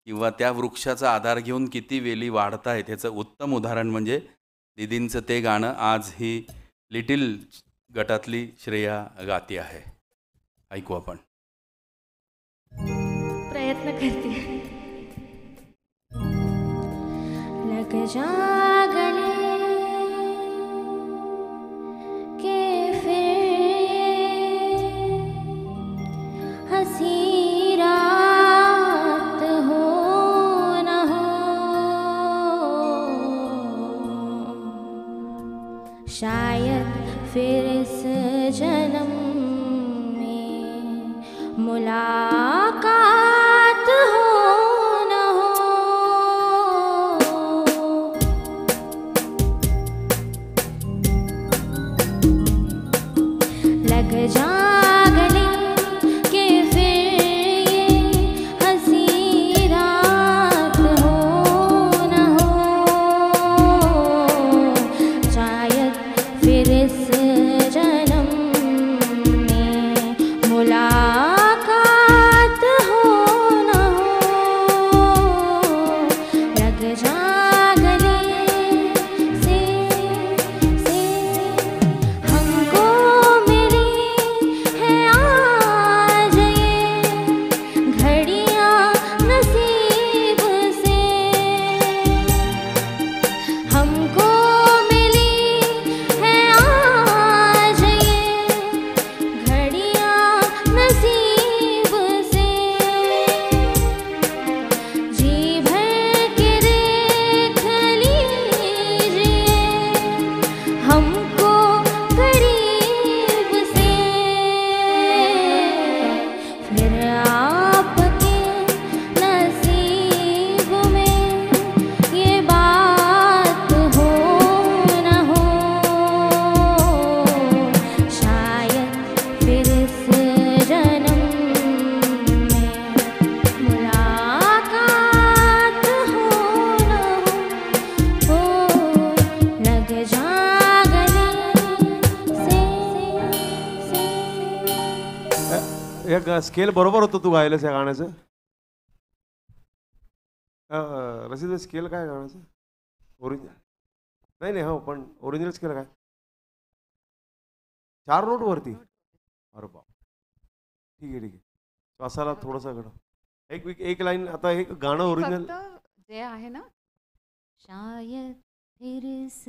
किंवा त्या वृक्षाचा आधार घेऊन किती वेली वाढतायत ह्याचं उत्तम उदाहरण म्हणजे दीदींचं ते गाणं आज ही लिटिल गटातली श्रेया गाती आहे. ऐकू आपण. प्रयत्न करते. लग जा गले के फिर हंसी रात हो न हो, शायद फिर इस जन्म में मुलाकात हो न हो. लग जा गले के फिर ये हंसी रात हो न हो, शायद फिर इस जन्म में मुलाकात हो न हो. लग जा गले से हमको मिली है आज ये घड़ियां नसीब से. हमको मिली है आज ये घड़ियां नसीब से. जी भर के देख लीजिए हमको करीब से, फिर आपके नसीब में ये बात हो न हो, शायद फिर इस जन्म में मुलाकात हो न हो. लग जा गले से एक स्केल बरोबर होतं तू गायलंस या गाण्याचं. रसिद स्केल काय गाण्याचं ओरिजिनल नाही नाही हो पण ओरिजिनल स्केल काय 4 नोट वरती. अरे बाप ठीक आहे श्वासाला थोडंसं घडव. एक लाईन आता हे गाणं ओरिजिनल फक्त जे आहे ना शायद फिर इस